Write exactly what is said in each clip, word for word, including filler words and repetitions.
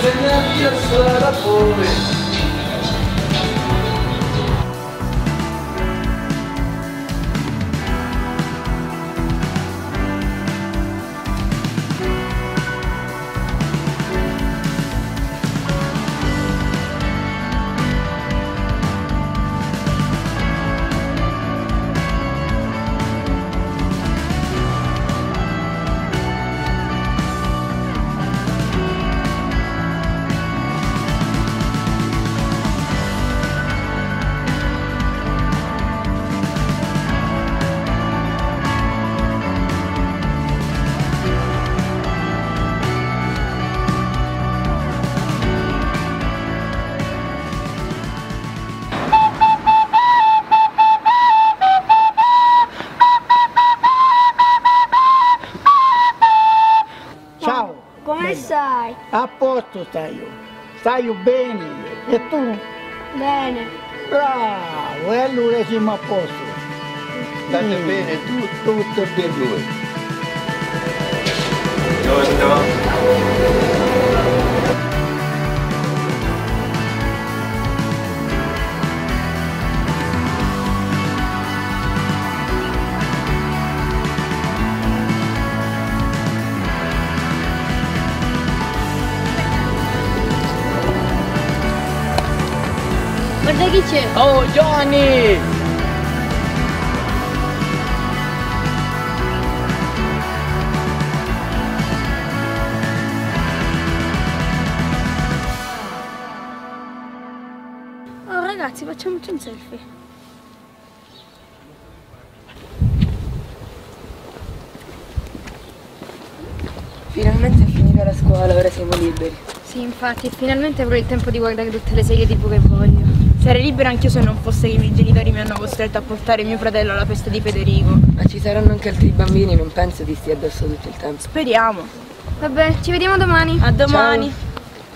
insegnarti a suonare a fuori. Come stai? A posto stai io, stai bene, e tu? Bene. Bravo, e allora siamo a posto. State mm. bene tu? Tutto per lui. Giusto. Guarda chi c'è! Oh, Johnny! Oh ragazzi, facciamoci un selfie. Finalmente è finita la scuola, ora siamo liberi. Sì, infatti, finalmente avrò il tempo di guardare tutte le serie tivù che voglio. Sarei libera anch'io se non fosse che i miei genitori mi hanno costretto a portare mio fratello alla festa di Federico. Ma ci saranno anche altri bambini, non penso di stia addosso tutto il tempo. Speriamo. Vabbè, ci vediamo domani. A domani. Ciao.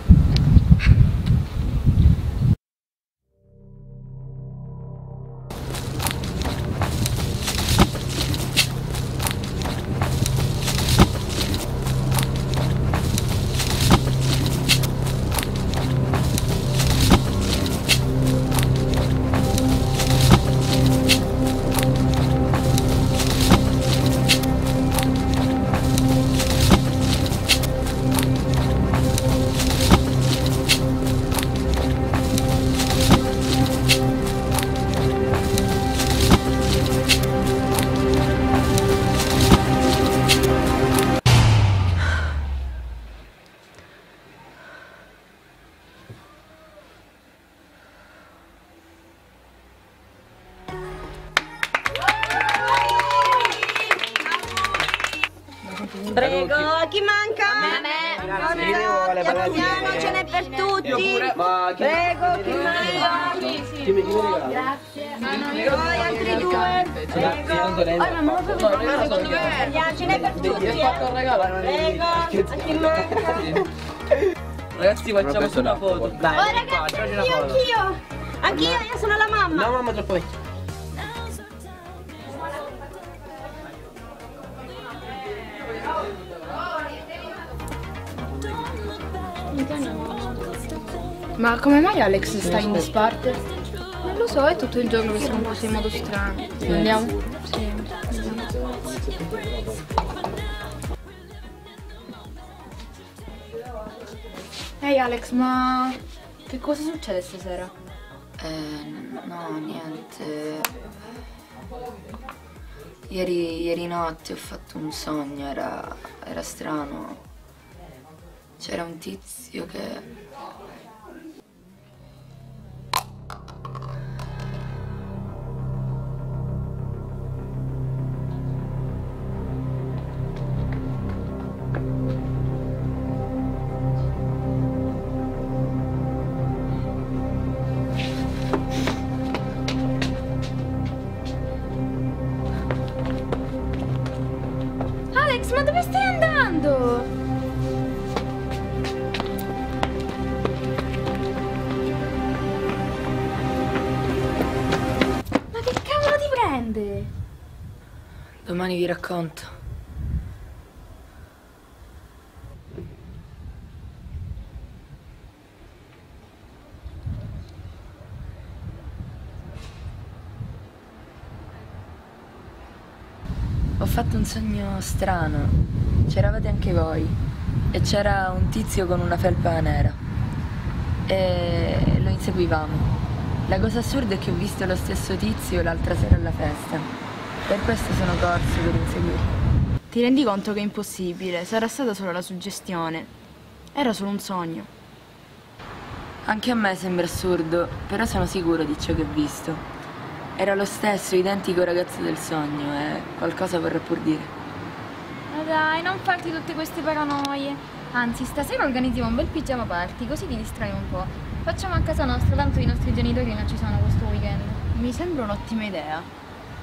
Prego, chi manca? A me. Forza, piano, ce n'è per tutti. Io pure. Prego, chi manca? Sì, sì. Grazie. Poi altri due. Prego. Oh, ma non lo so. Ce n'è per tutti. Prego, a chi manca? Ragazzi, facciamo una foto. Dai, oh ragazzi, anch'io, anch'io. Anch'io, io sono la mamma. No, mamma, troppo vecchia. Ma come mai Alex sta in disparte? Non lo so, è tutto il giorno che siamo così in modo strano. Sì. Andiamo? Sì. Ehi Alex, ma che cosa succede stasera? Eh, no, niente. Ieri, ieri notte ho fatto un sogno, era, era strano. C'era un tizio che... Alex, ma dove stai andando? Ma che cavolo ti prende? Domani vi racconto. Ma... fatto un sogno strano. C'eravate anche voi. E c'era un tizio con una felpa nera. E lo inseguivamo. La cosa assurda è che ho visto lo stesso tizio l'altra sera alla festa. Per questo sono corso per inseguirlo. Ti rendi conto che è impossibile? Sarà stata solo la suggestione. Era solo un sogno. Anche a me sembra assurdo, però sono sicuro di ciò che ho visto. Era lo stesso, identico ragazzo del sogno e qualcosa vorrà pur dire. Ma dai, non farti tutte queste paranoie. Anzi, stasera organizziamo un bel pigiama party, così ti distrai un po'. Facciamo a casa nostra, tanto i nostri genitori non ci sono questo weekend. Mi sembra un'ottima idea.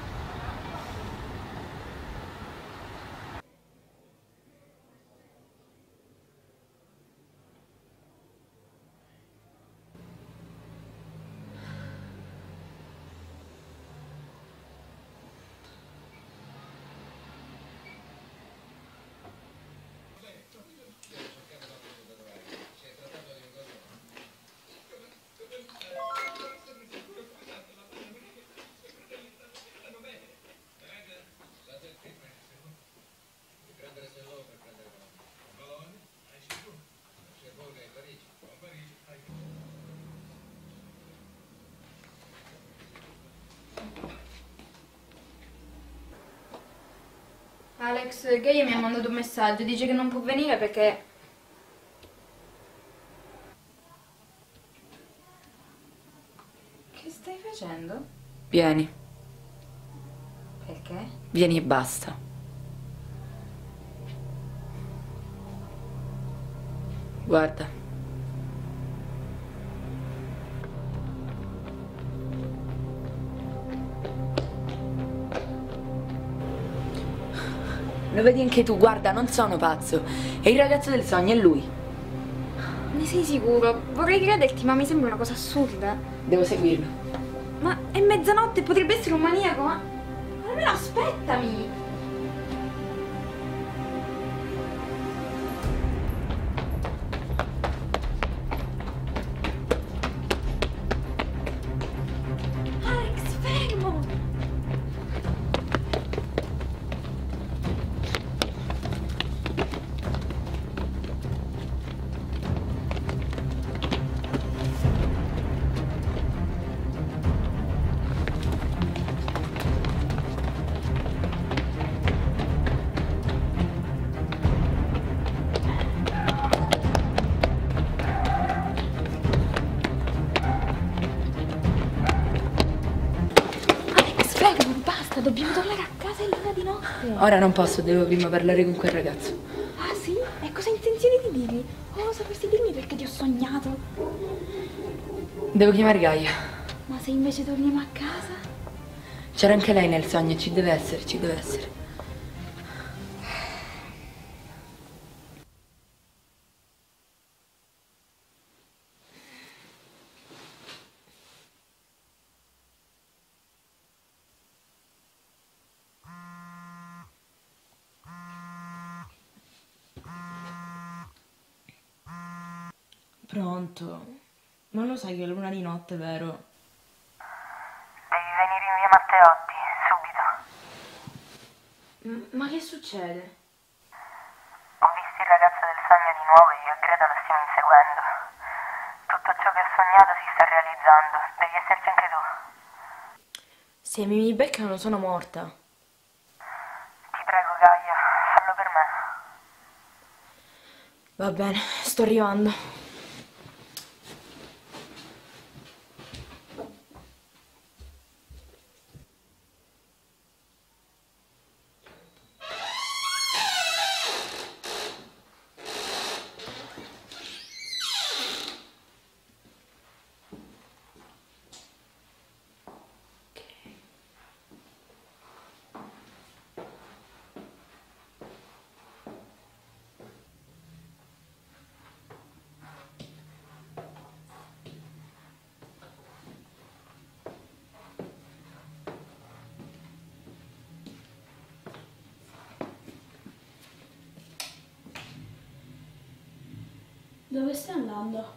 Alex, Gaia mi ha mandato un messaggio, dice che non può venire perché... Che stai facendo? Vieni, Perché? vieni e basta. Guarda. Lo vedi anche tu, guarda, non sono pazzo. È il ragazzo del sogno, è lui. Ne sei sicuro? Vorrei crederti, ma mi sembra una cosa assurda. Devo seguirlo. Ma è mezzanotte, potrebbe essere un maniaco, ma... Almeno aspettami! Alex, fermo! Basta, dobbiamo tornare a casa, è l'una di notte. Ora non posso, devo prima parlare con quel ragazzo. Ah sì? E cosa hai intenzione di dirgli? Oh, sapresti dirmi perché ti ho sognato? Devo chiamare Gaia. Ma se invece torniamo a casa? C'era anche lei nel sogno, ci deve essere, ci deve essere. Pronto? Non lo sai che è l'una di notte, vero? Devi venire in via Matteotti, subito. M- ma che succede? Ho visto il ragazzo del sogno di nuovo e io e Greta lo stiamo inseguendo. Tutto ciò che ho sognato si sta realizzando. Devi esserci anche tu. Se mi beccano sono morta. Ti prego, Gaia, fallo per me. Va bene, sto arrivando. Dove stai andando?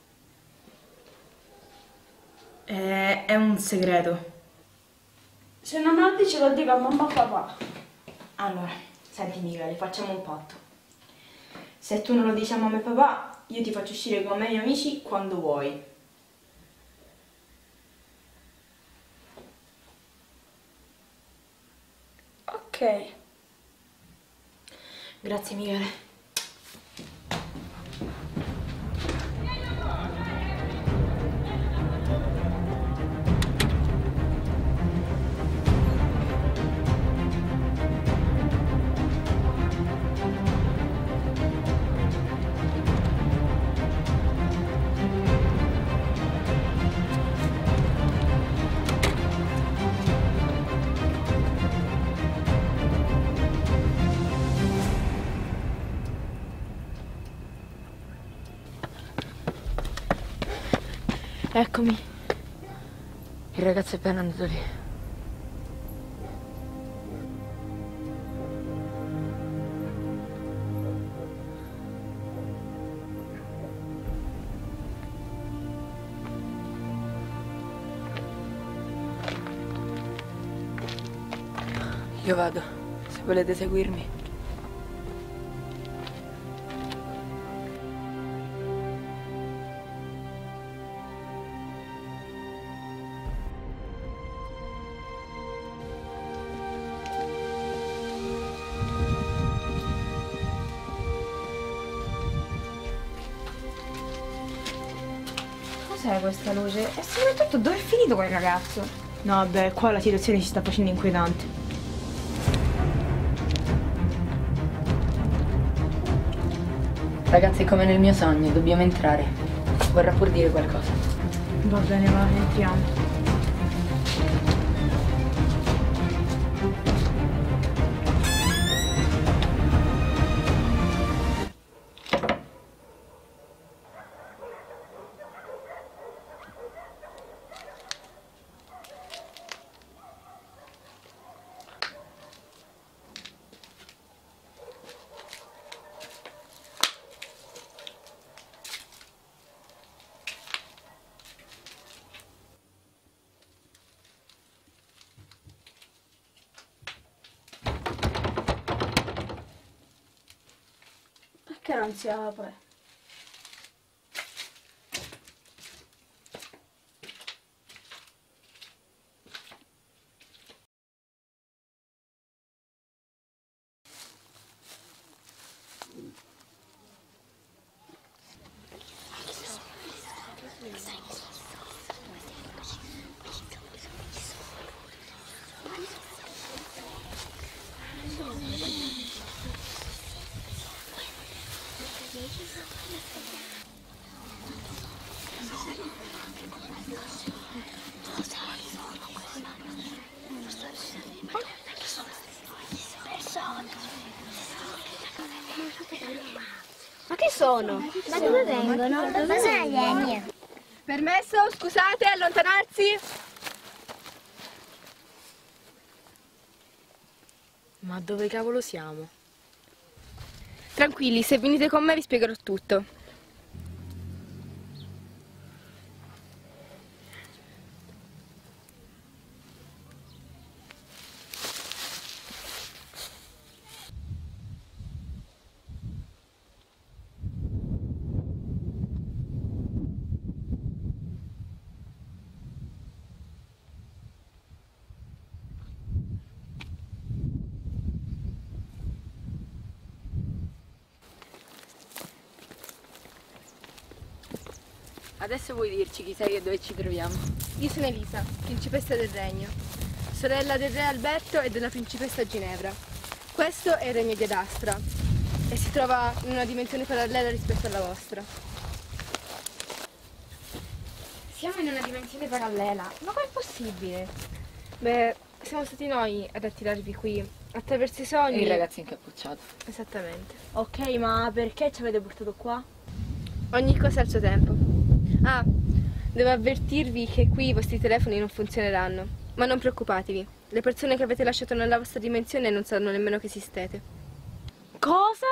È, è un segreto. Se non me lo dici lo dico a mamma e papà. Allora, senti Michele, facciamo un patto. Se tu non lo dici a mamma e papà, io ti faccio uscire con me e i miei amici quando vuoi. Ok. Grazie Michele. Eccomi. Il ragazzo è appena andato lì. Io vado, se volete seguirmi. Cos'è questa luce? E soprattutto dove è finito quel ragazzo? No, vabbè, qua la situazione si sta facendo inquietante. Ragazzi, è come nel mio sogno, dobbiamo entrare. Vorrà pur dire qualcosa. Va bene, va, entriamo. Perché non si apre? Ma che sono? Ma dove vengono? Dove sono gli alieni? Permesso? Scusate, allontanarsi? Ma dove cavolo siamo? Tranquilli, se venite con me vi spiegherò tutto. Adesso vuoi dirci chi sei e dove ci troviamo? Io sono Elisa, principessa del regno, sorella del re Alberto e della principessa Ginevra. Questo è il regno di Adastra e si trova in una dimensione parallela rispetto alla vostra. Siamo in una dimensione parallela, ma com'è possibile? Beh, siamo stati noi ad attirarvi qui, attraverso i sogni. E il ragazzo incappucciato. Esattamente. Ok, ma perché ci avete portato qua? Ogni cosa ha il suo tempo. Ah, devo avvertirvi che qui i vostri telefoni non funzioneranno, ma non preoccupatevi, le persone che avete lasciato nella vostra dimensione non sanno nemmeno che esistete. Cosa?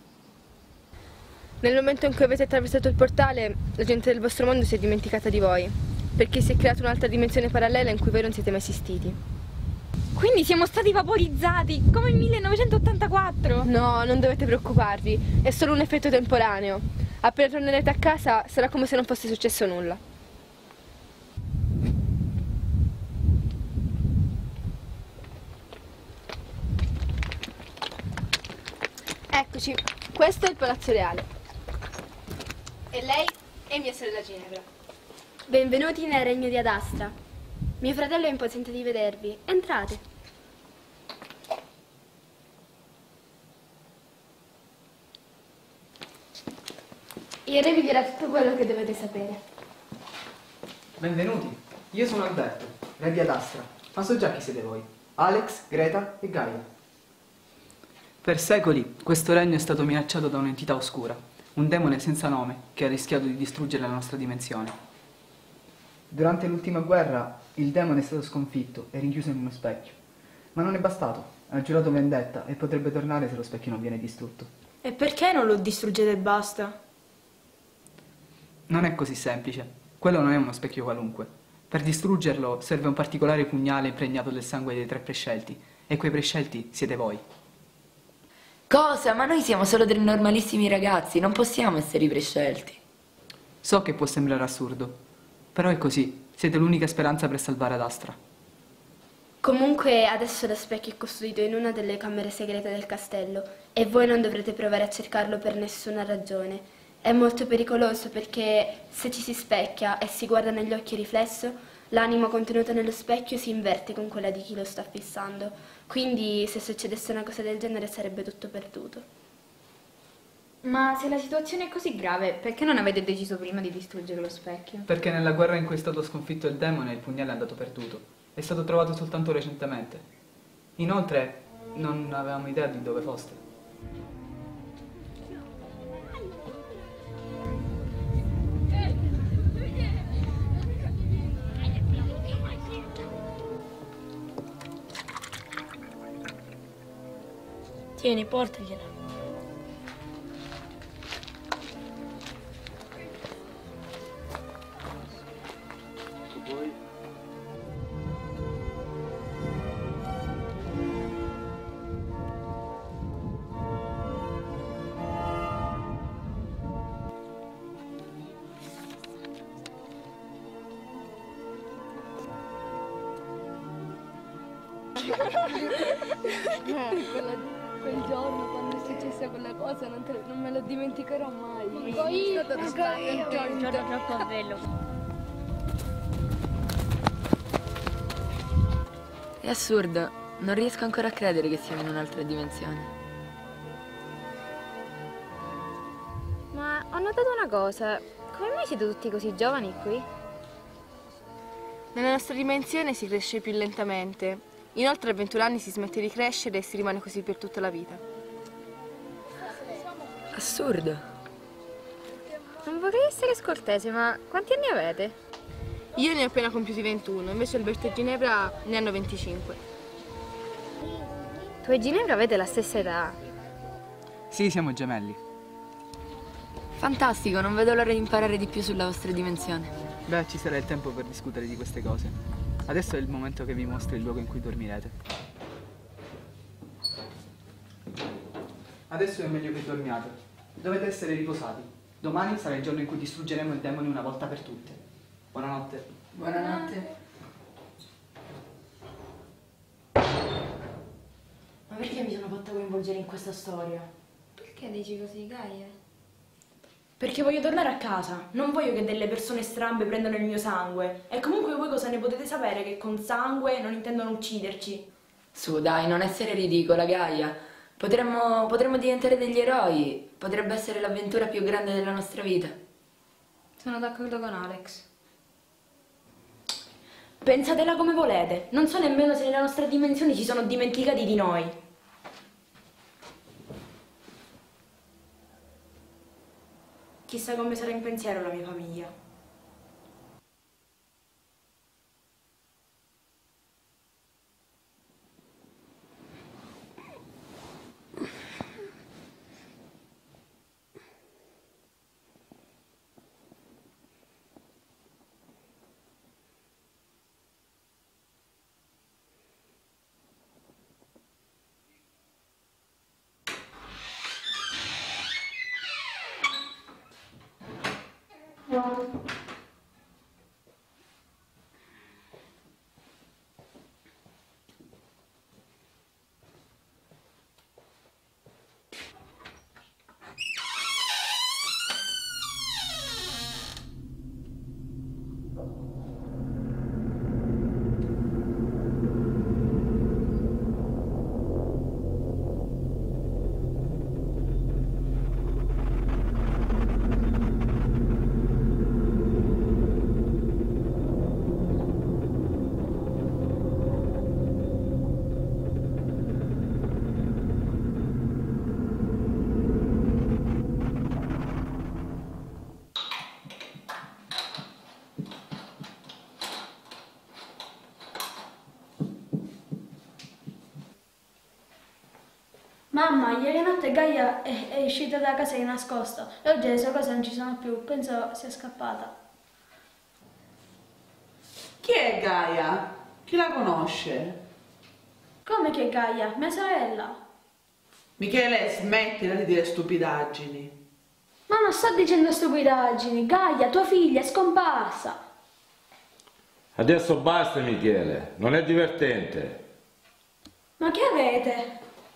Nel momento in cui avete attraversato il portale, la gente del vostro mondo si è dimenticata di voi, perché si è creata un'altra dimensione parallela in cui voi non siete mai esistiti. Quindi siamo stati vaporizzati, come nel millenovecentottantaquattro. No, non dovete preoccuparvi, è solo un effetto temporaneo. Appena tornerete a casa sarà come se non fosse successo nulla. Eccoci, questo è il Palazzo Reale. E lei è mia sorella Ginevra. Benvenuti nel regno di Adastra. Mio fratello è impaziente di vedervi. Entrate. Il re vi dirà tutto quello che dovete sapere. Benvenuti, io sono Alberto, re di Adastra, ma so già chi siete voi. Alex, Greta e Gaia. Per secoli questo regno è stato minacciato da un'entità oscura, un demone senza nome che ha rischiato di distruggere la nostra dimensione. Durante l'ultima guerra il demone è stato sconfitto e rinchiuso in uno specchio. Ma non è bastato, ha giurato vendetta e potrebbe tornare se lo specchio non viene distrutto. E perché non lo distruggete e basta? Non è così semplice, quello non è uno specchio qualunque. Per distruggerlo serve un particolare pugnale impregnato del sangue dei tre prescelti, e quei prescelti siete voi. Cosa? Ma noi siamo solo dei normalissimi ragazzi, non possiamo essere i prescelti. So che può sembrare assurdo, però è così, siete l'unica speranza per salvare Adastra. Comunque adesso lo specchio è custodito in una delle camere segrete del castello e voi non dovrete provare a cercarlo per nessuna ragione. È molto pericoloso perché se ci si specchia e si guarda negli occhi riflesso, l'anima contenuta nello specchio si inverte con quella di chi lo sta fissando. Quindi se succedesse una cosa del genere sarebbe tutto perduto. Ma se la situazione è così grave, perché non avete deciso prima di distruggere lo specchio? Perché nella guerra in cui è stato sconfitto il demone il pugnale è andato perduto. È stato trovato soltanto recentemente. Inoltre non avevamo idea di dove foste. Tieni, portagliela. Quel giorno quando è successa quella cosa non, te, non me lo dimenticherò mai. Dico io, dico io, è un giorno troppo bello. È assurdo, non riesco ancora a credere che siamo in un'altra dimensione. Ma ho notato una cosa, come mai siete tutti così giovani qui? Nella nostra dimensione si cresce più lentamente. Inoltre a ventuno anni si smette di crescere e si rimane così per tutta la vita. Assurdo. Non vorrei essere scortese, ma quanti anni avete? Io ne ho appena compiuti ventuno, invece Alberto e Ginevra ne hanno venticinque. Tu e Ginevra avete la stessa età. Sì, siamo gemelli. Fantastico, non vedo l'ora di imparare di più sulla vostra dimensione. Beh, ci sarà il tempo per discutere di queste cose. Adesso è il momento che vi mostro il luogo in cui dormirete. Adesso è meglio che dormiate. Dovete essere riposati. Domani sarà il giorno in cui distruggeremo il demone una volta per tutte. Buonanotte. Buonanotte. Ma perché mi sono fatta coinvolgere in questa storia? Perché dici così, Gaia? Perché voglio tornare a casa, non voglio che delle persone strambe prendano il mio sangue. E comunque voi cosa ne potete sapere che con sangue non intendono ucciderci? Su, dai, non essere ridicola, Gaia. Potremmo, potremmo diventare degli eroi. Potrebbe essere l'avventura più grande della nostra vita. Sono d'accordo con Alex. Pensatela come volete, non so nemmeno se nella nostra dimensione si sono dimenticati di noi. Chissà come sarà in pensiero la mia famiglia. Mamma, ieri notte Gaia è, è uscita da casa di nascosto e oggi le sue cose non ci sono più, penso sia scappata. Chi è Gaia? Chi la conosce? Come che Gaia? Mia sorella. Michele, smettila di dire stupidaggini. Ma non sto dicendo stupidaggini, Gaia, tua figlia, è scomparsa. Adesso basta Michele, non è divertente. Ma che avete?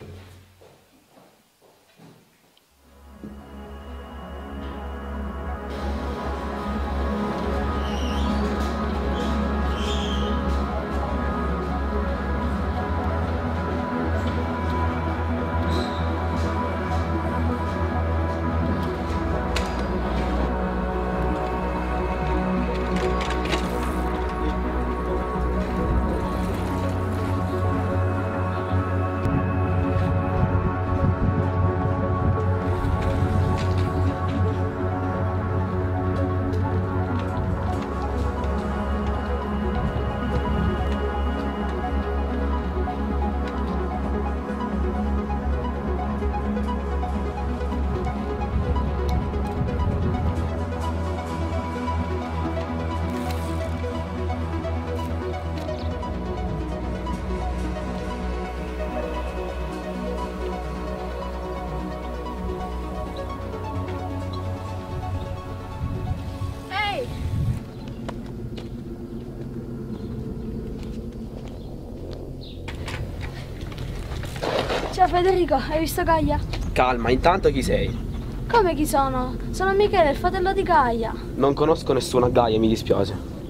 Ciao Federico, hai visto Gaia? Calma, intanto chi sei? Come chi sono? Sono Michele, il fratello di Gaia. Non conosco nessuna Gaia, mi dispiace.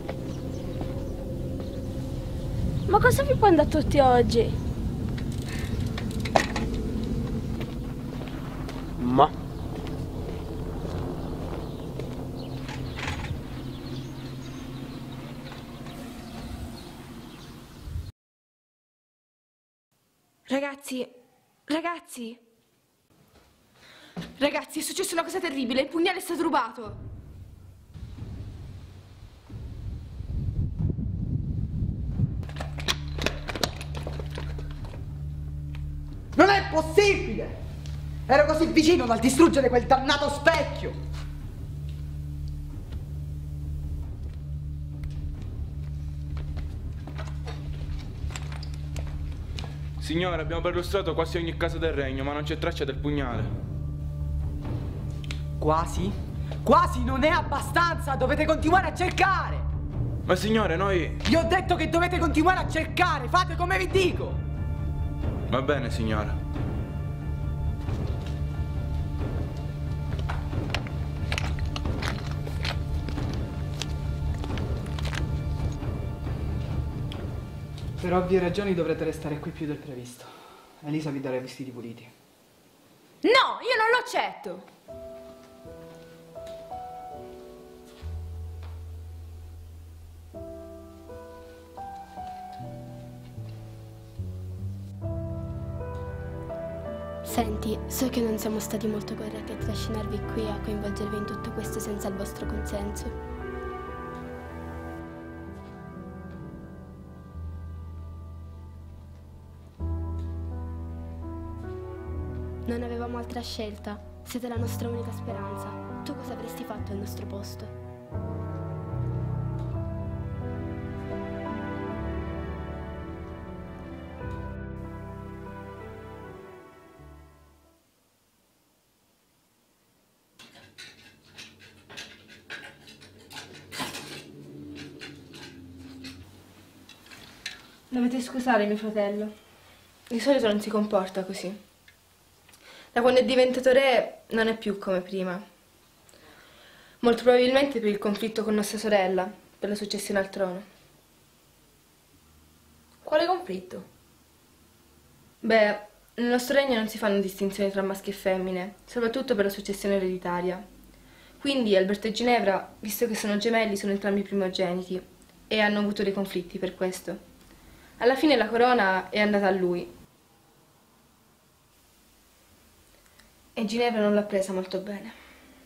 Ma cosa vi prende a tutti oggi? Ma... Ragazzi, ragazzi, ragazzi, è successa una cosa terribile, il pugnale è stato rubato. Non è possibile! Ero così vicino dal distruggere quel dannato specchio! Signore, abbiamo perlustrato quasi ogni casa del regno, ma non c'è traccia del pugnale. Quasi? Quasi non è abbastanza! Dovete continuare a cercare! Ma signore, noi... Vi ho detto che dovete continuare a cercare! Fate come vi dico! Va bene, signora. Per ovvie ragioni dovrete restare qui più del previsto. Elisa vi darà i vestiti puliti. No, io non lo accetto! Senti, so che non siamo stati molto corretti a trascinarvi qui e a coinvolgervi in tutto questo senza il vostro consenso. Non avevamo altra scelta. Siete la nostra unica speranza. Tu cosa avresti fatto al nostro posto? Dovete scusare mio fratello. Di solito non si comporta così. Da quando è diventato re non è più come prima. Molto probabilmente per il conflitto con nostra sorella, per la successione al trono. Quale conflitto? Beh, nel nostro regno non si fanno distinzioni tra maschi e femmine, soprattutto per la successione ereditaria. Quindi Alberto e Ginevra, visto che sono gemelli, sono entrambi primogeniti e hanno avuto dei conflitti per questo. Alla fine la corona è andata a lui. E Ginevra non l'ha presa molto bene.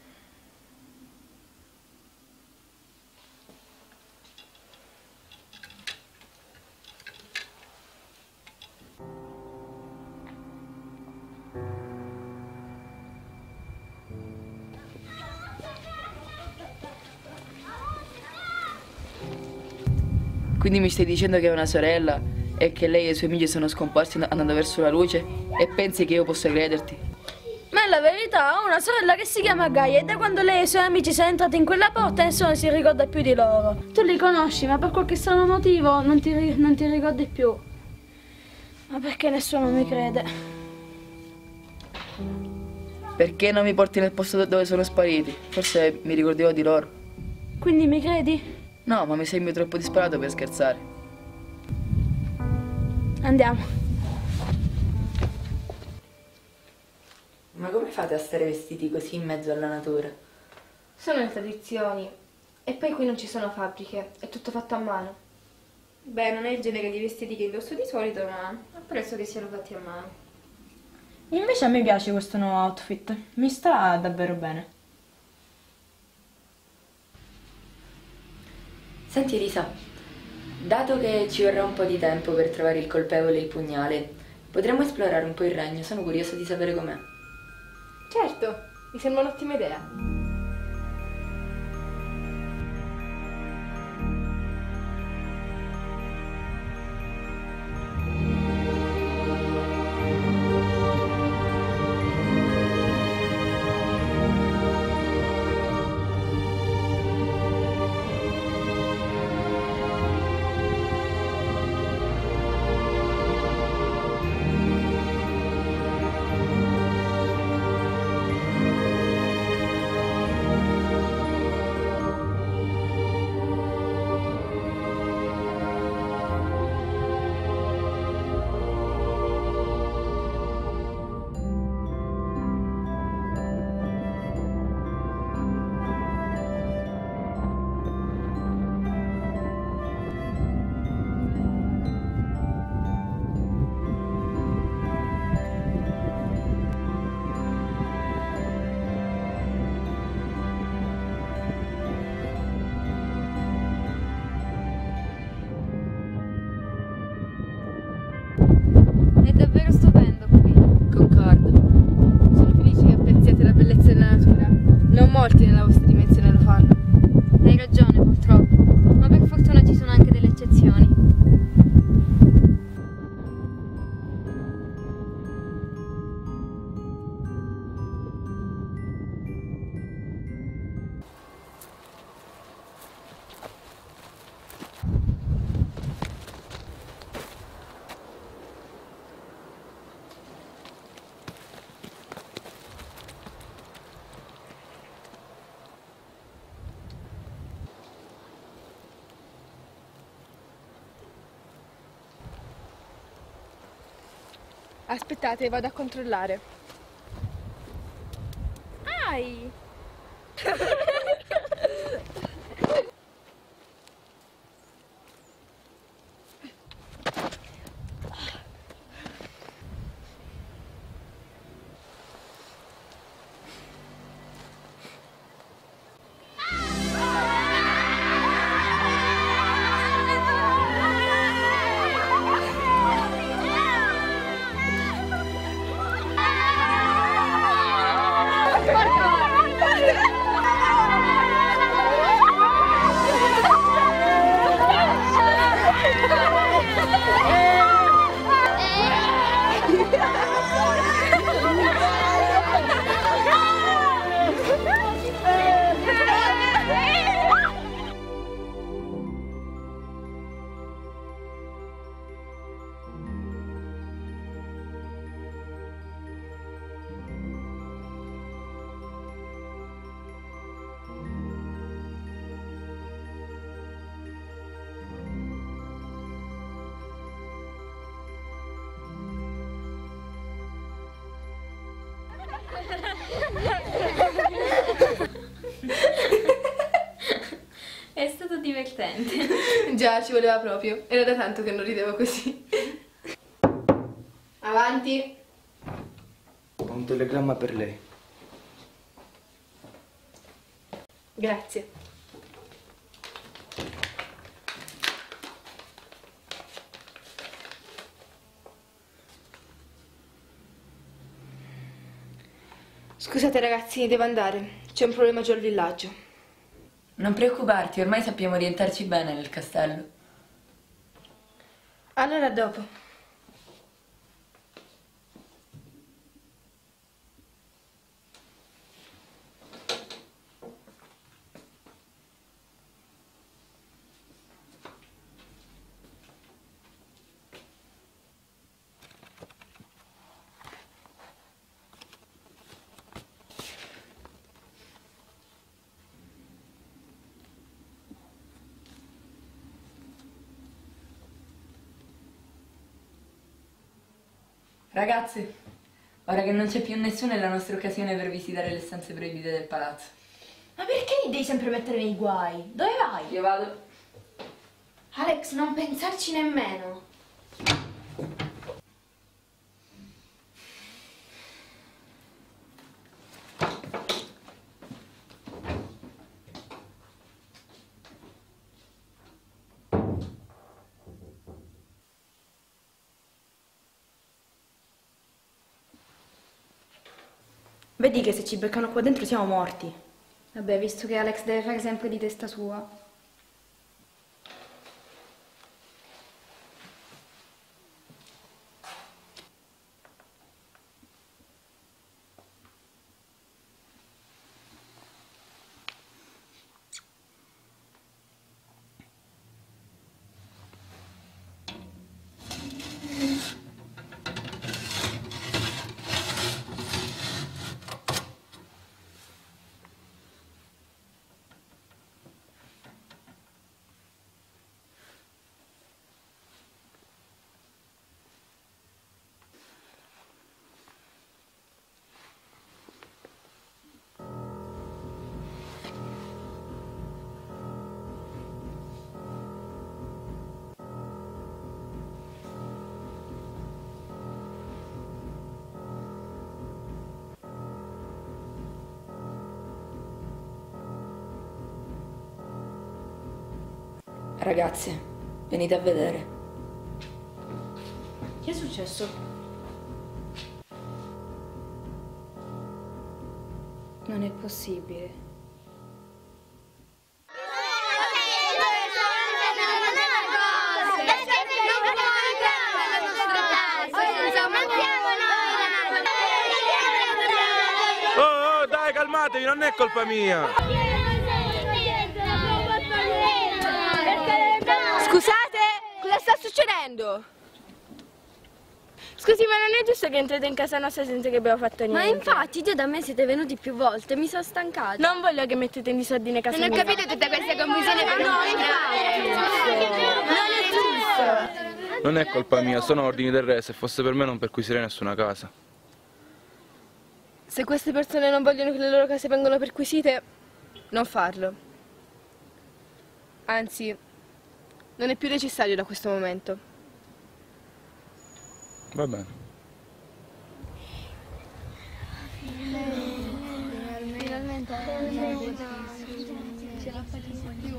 Quindi mi stai dicendo che hai una sorella e che lei e i suoi amici sono scomparsi andando verso la luce e pensi che io possa crederti? Ma è la verità, ho una sorella che si chiama Gaia e da quando lei e i suoi amici sono entrati in quella porta nessuno si ricorda più di loro. Tu li conosci, ma per qualche strano motivo non ti, non ti ricordi più. Ma perché nessuno mi crede? Perché non mi porti nel posto dove sono spariti? Forse mi ricorderò di loro. Quindi mi credi? No, ma mi sembri troppo disperato per scherzare. Andiamo. Ma come fate a stare vestiti così in mezzo alla natura? Sono le tradizioni. E poi qui non ci sono fabbriche, è tutto fatto a mano. Beh, non è il genere di vestiti che indosso di solito, ma apprezzo che siano fatti a mano. Invece a me piace questo nuovo outfit, mi sta davvero bene. Senti Elisa, dato che ci vorrà un po' di tempo per trovare il colpevole e il pugnale, potremmo esplorare un po' il regno, sono curiosa di sapere com'è. Certo, mi sembra un'ottima idea. È davvero stupendo qui. Concordo. Sono felice che apprezziate la bellezza della natura. Non molti nella vostra dimensione lo fanno. Hai ragione, purtroppo. Ma per fortuna ci sono anche delle eccezioni. Aspettate, vado a controllare. Ai! Porca! È stato divertente. Già, ci voleva proprio. Era da tanto che non ridevo così. Avanti. Ho un telegramma per lei. Grazie. Scusate ragazzi, devo andare. C'è un problema giù al villaggio. Non preoccuparti, ormai sappiamo orientarci bene nel castello. Allora a dopo. Ragazzi, ora che non c'è più nessuno è la nostra occasione per visitare le stanze proibite del palazzo. Ma perché mi devi sempre mettere nei guai? Dove vai? Io vado. Alex, non pensarci nemmeno. Vedi che se ci beccano qua dentro siamo morti. Vabbè, visto che Alex deve fare sempre di testa sua. Ragazze, venite a vedere. Che è successo? Non è possibile. Oh, oh, dai, calmatevi, non è colpa mia. Scusate, cosa sta succedendo? Scusi, ma non è giusto che entrate in casa nostra senza che abbiamo fatto niente? Ma infatti, già da me siete venuti più volte, mi sono stancata. Non voglio che mettete in disordine casa Non ho mia. capito tutta questa confusione per No, noi. Non è giusto. Non è colpa mia, sono ordini del re, se fosse per me non perquisirei nessuna casa. Se queste persone non vogliono che le loro case vengano perquisite, non farlo. Anzi, non è più necessario da questo momento. Va bene. Finalmente ce l'ho fatta più.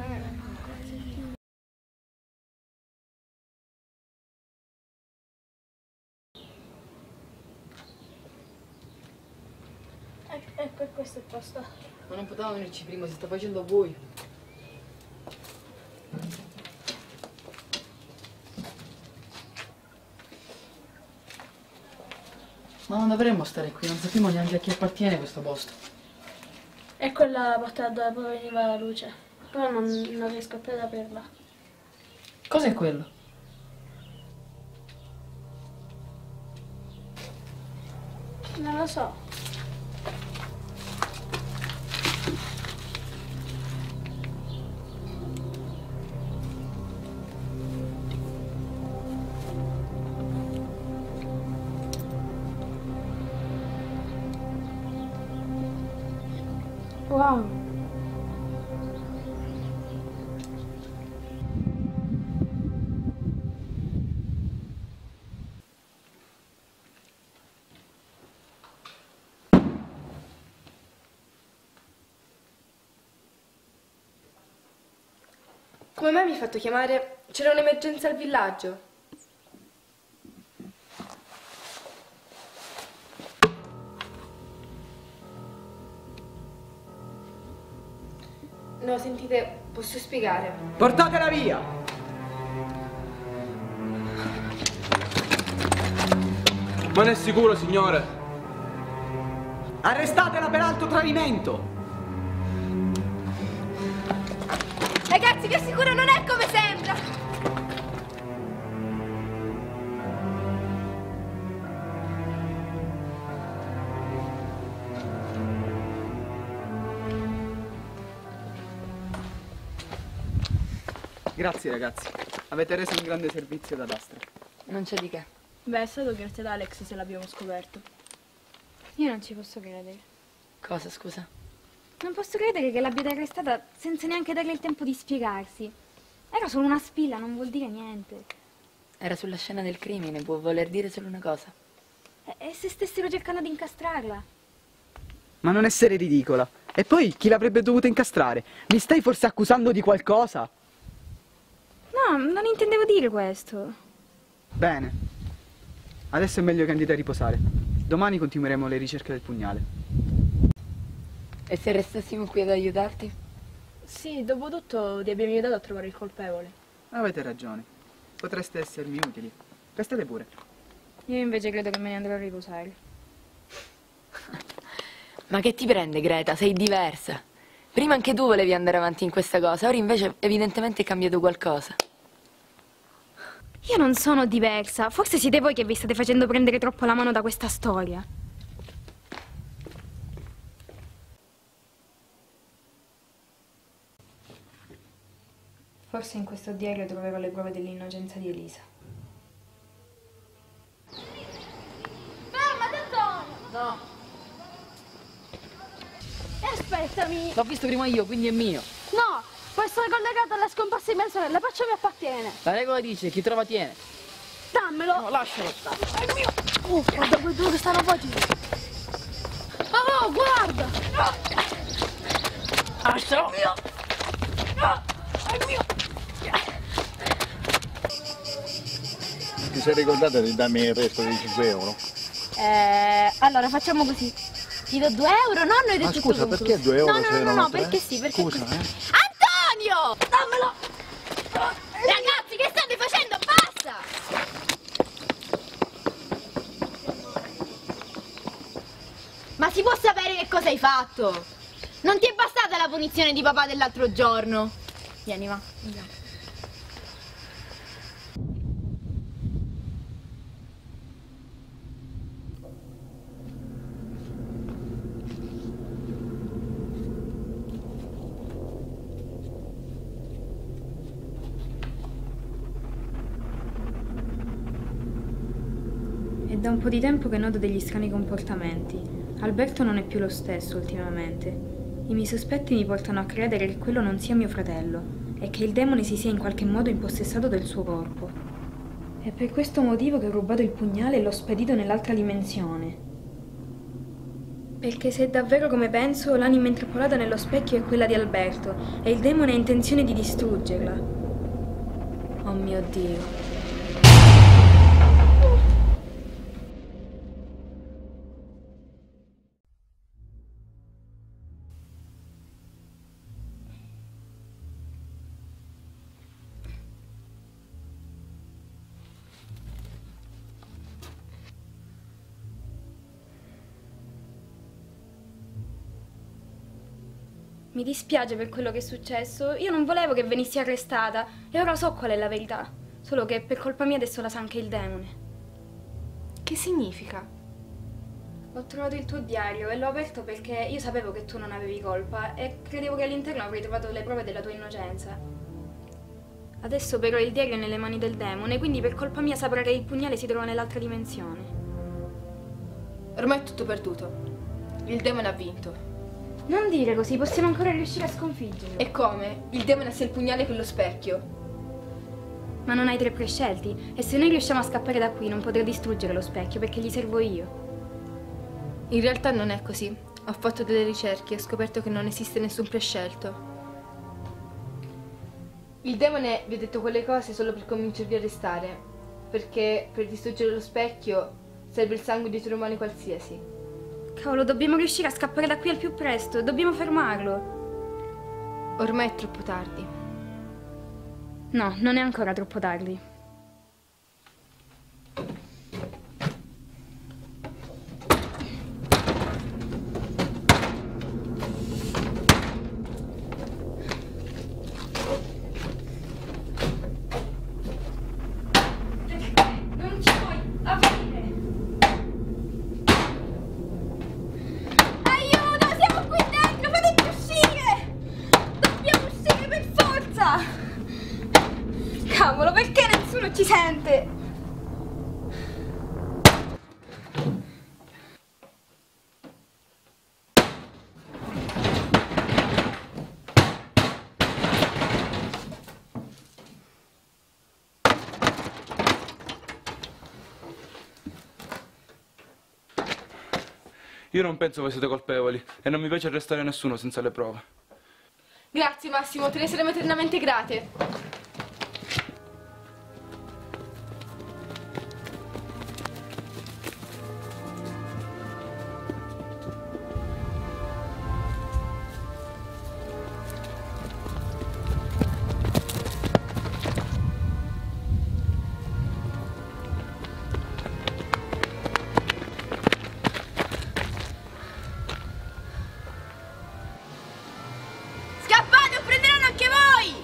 Ecco, questo è il posto. Ma non potevamo venirci prima, si sta facendo a voi. Ma non dovremmo stare qui, non sappiamo neanche a chi appartiene questo posto. È quella la porta dove proveniva la luce. Però non, non riesco più ad aprirla. Cos'è quello? Non lo so. Wow. Come mai mi hai fatto chiamare? C'era un'emergenza al villaggio. No, sentite, posso spiegare. Portatela via! Ma non è sicuro, signore? Arrestatela per alto tradimento! Ragazzi, che sicuro non è come sembra! Grazie ragazzi, avete reso un grande servizio ad Astra. Non c'è di che. Beh, è stato grazie ad Alex se l'abbiamo scoperto. Io non ci posso credere. Cosa, scusa? Non posso credere che l'abbiate arrestata senza neanche darle il tempo di spiegarsi. Era solo una spilla, non vuol dire niente. Era sulla scena del crimine, può voler dire solo una cosa. E, e se stessero cercando di incastrarla? Ma non essere ridicola. E poi chi l'avrebbe dovuta incastrare? Mi stai forse accusando di qualcosa? No, non intendevo dire questo. Bene. Adesso è meglio che andate a riposare. Domani continueremo le ricerche del pugnale. E se restassimo qui ad aiutarti? Sì, dopo tutto ti abbiamo aiutato a trovare il colpevole. Avete ragione. Potreste essermi utili. Restate pure. Io invece credo che me ne andrò a riposare. Ma che ti prende, Greta? Sei diversa. Prima anche tu volevi andare avanti in questa cosa, ora invece evidentemente è cambiato qualcosa. Io non sono diversa. Forse siete voi che vi state facendo prendere troppo la mano da questa storia. Forse in questo diario troverò le prove dell'innocenza di Elisa. Fermati, Antonio! No! Aspettami! L'ho visto prima io, quindi è mio. No! Può essere collegato alla scomparsa di mia sorella, perciò mi appartiene! La regola dice, chi trova tiene. Dammelo! No, lascialo stare. È mio! Oh, guarda quei due che stanno facendo! Oh, guarda! Lascialo! È mio! Ti sei ricordata di darmi il resto dei cinque euro? Eh, allora facciamo così. Ti do due euro, nonno, ed è Ma tutto scusa, concluso. perché due euro No, no, se no, no, erano no, tre? perché sì, perché Scusa, così. eh. Antonio! Dammelo! Ragazzi, che state facendo? Basta! Ma si può sapere che cosa hai fatto? Non ti è bastata la punizione di papà dell'altro giorno? Vieni, va, andiamo. È da un po' di tempo che noto degli strani comportamenti. Alberto non è più lo stesso ultimamente. I miei sospetti mi portano a credere che quello non sia mio fratello e che il demone si sia in qualche modo impossessato del suo corpo. È per questo motivo che ho rubato il pugnale e l'ho spedito nell'altra dimensione. Perché se è davvero come penso, l'anima intrappolata nello specchio è quella di Alberto e il demone ha intenzione di distruggerla. Oh mio Dio. Mi dispiace per quello che è successo. Io non volevo che venissi arrestata e ora so qual è la verità. Solo che per colpa mia adesso la sa anche il demone. Che significa? Ho trovato il tuo diario e l'ho aperto perché io sapevo che tu non avevi colpa e credevo che all'interno avrei trovato le prove della tua innocenza. Adesso però il diario è nelle mani del demone, quindi per colpa mia saprà che il pugnale si trova nell'altra dimensione. Ormai è tutto perduto. Il demone ha vinto. Non dire così, possiamo ancora riuscire a sconfiggerlo. E come? Il demone ha il pugnale con lo specchio. Ma non hai tre prescelti. E se noi riusciamo a scappare da qui non potrà distruggere lo specchio perché gli servo io. In realtà non è così. Ho fatto delle ricerche e ho scoperto che non esiste nessun prescelto. Il demone vi ha detto quelle cose solo per convincervi a restare, perché per distruggere lo specchio serve il sangue di esseri umani qualsiasi. Cavolo, dobbiamo riuscire a scappare da qui al più presto, dobbiamo fermarlo. Ormai è troppo tardi. No, non è ancora troppo tardi. Cavolo, perché nessuno ci sente? Io non penso voi siete colpevoli e non mi piace arrestare nessuno senza le prove. Grazie Massimo, te ne saremo eternamente grate. Scappate o prenderanno anche voi!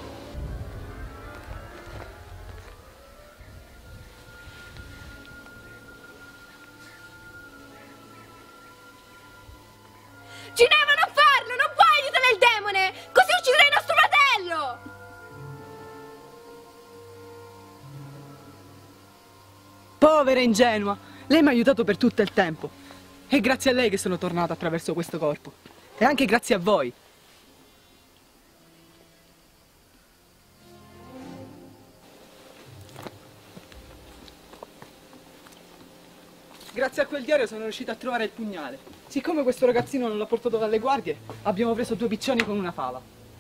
Ginevra, non farlo! Non puoi aiutare il demone! Così ucciderai il nostro fratello! Povera ingenua, lei mi ha aiutato per tutto il tempo. È grazie a lei che sono tornato attraverso questo corpo. E anche grazie a voi. Grazie a quel diario sono riuscito a trovare il pugnale. Siccome questo ragazzino non l'ha portato dalle guardie, abbiamo preso due piccioni con una fava.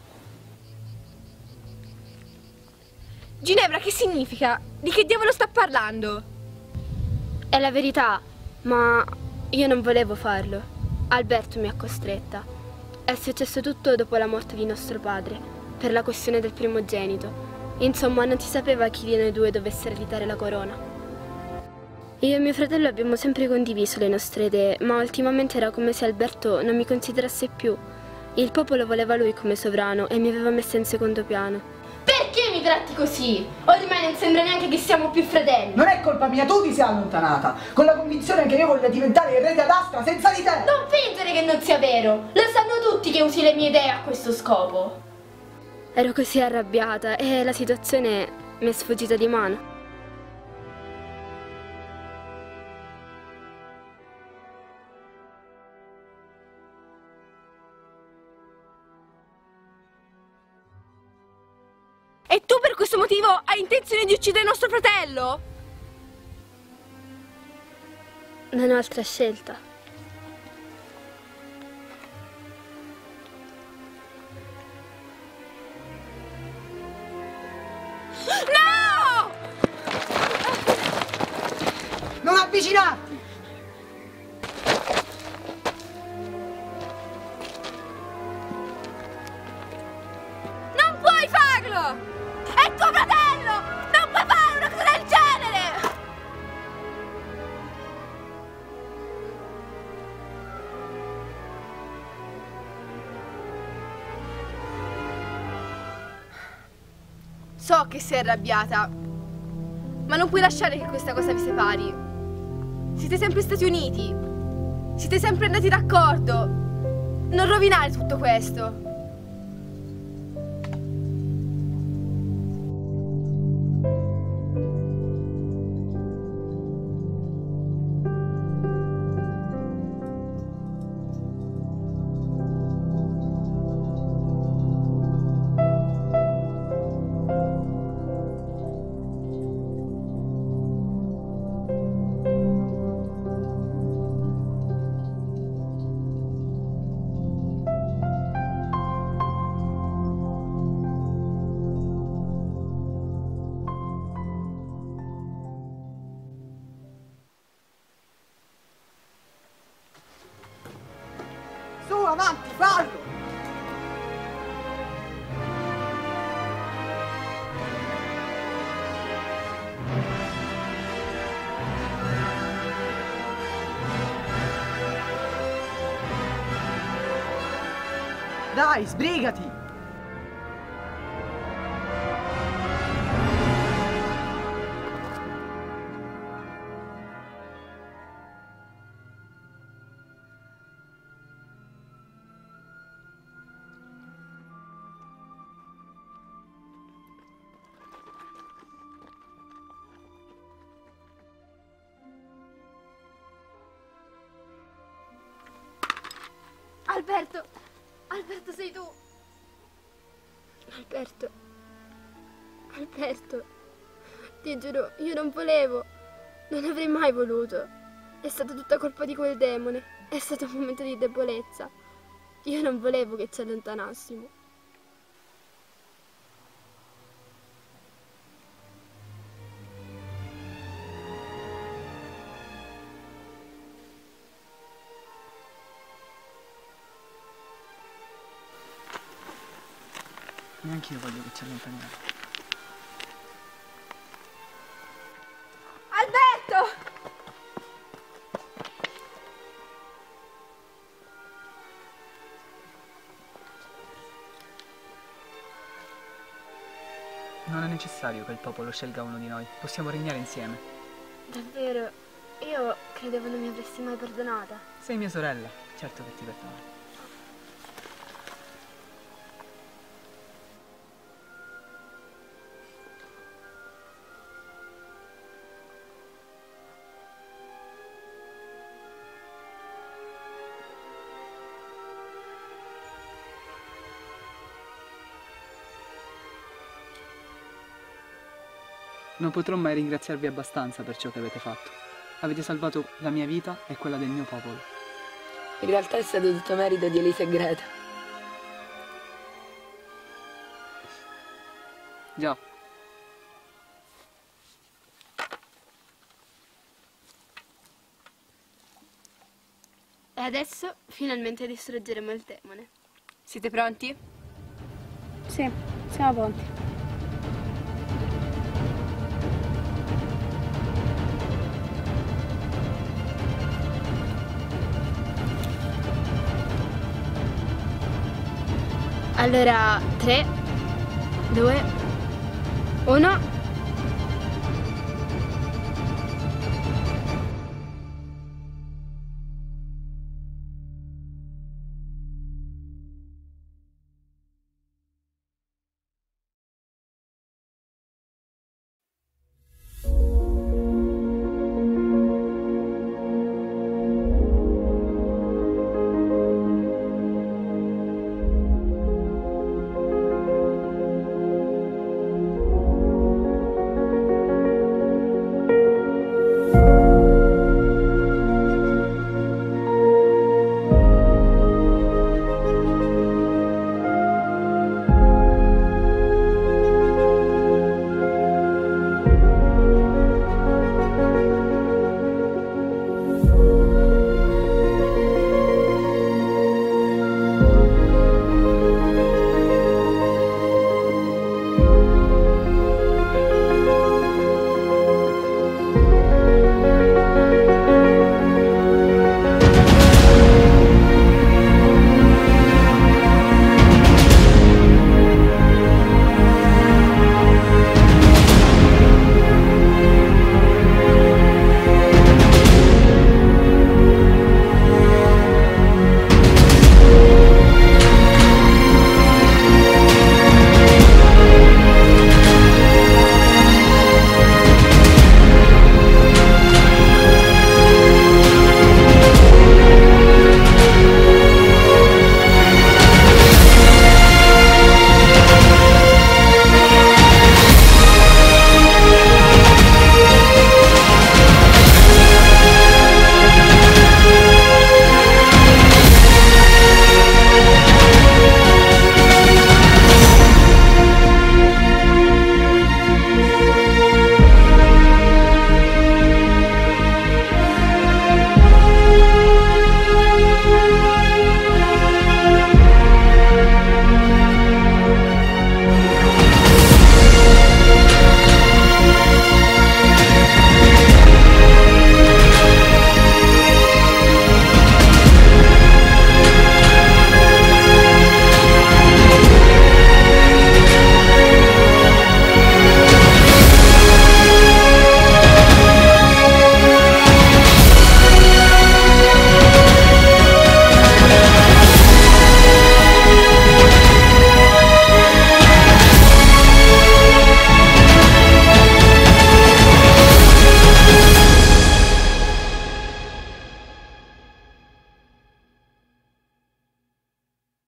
Ginevra, che significa? Di che diavolo sta parlando? È la verità, ma io non volevo farlo. Alberto mi ha costretta. È successo tutto dopo la morte di nostro padre, per la questione del primogenito. Insomma, non si sapeva chi di noi due dovesse ereditare la corona. Io e mio fratello abbiamo sempre condiviso le nostre idee, ma ultimamente era come se Alberto non mi considerasse più. Il popolo voleva lui come sovrano e mi aveva messa in secondo piano. Perché mi tratti così? Ormai non sembra neanche che siamo più fratelli. Non è colpa mia, tu ti sei allontanata, con la convinzione che io voglia diventare il re ad Astra senza di te. Non fingere che non sia vero. Lo sanno tutti che usi le mie idee a questo scopo. Ero così arrabbiata e la situazione mi è sfuggita di mano. E tu per questo motivo hai intenzione di uccidere nostro fratello? Non ho altra scelta. No! Non avvicinarti! Non puoi farlo! È tuo fratello! Non puoi fare una cosa del genere! So che sei arrabbiata, ma non puoi lasciare che questa cosa vi separi. Siete sempre stati uniti, siete sempre andati d'accordo. Non rovinare tutto questo. avanti, fallo! Dai, sbrigati! Alberto! Alberto, sei tu! Alberto! Alberto! Ti giuro, io non volevo! Non avrei mai voluto! È stata tutta colpa di quel demone! È stato un momento di debolezza! Io non volevo che ci allontanassimo! Neanche io voglio che ci allontaniamo. Alberto! Non è necessario che il popolo scelga uno di noi. Possiamo regnare insieme. Davvero? Io credevo non mi avresti mai perdonata. Sei mia sorella. Certo che ti perdono. Non potrò mai ringraziarvi abbastanza per ciò che avete fatto. Avete salvato la mia vita e quella del mio popolo. In realtà è stato tutto merito di Elisa e Greta. Già. E adesso finalmente distruggeremo il demone. Siete pronti? Sì, siamo pronti. Allora, tre, due, uno.